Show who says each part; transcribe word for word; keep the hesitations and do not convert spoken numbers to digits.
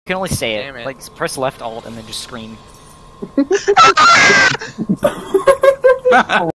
Speaker 1: can only say it.
Speaker 2: Damn it.
Speaker 1: Like, press left alt and then just scream.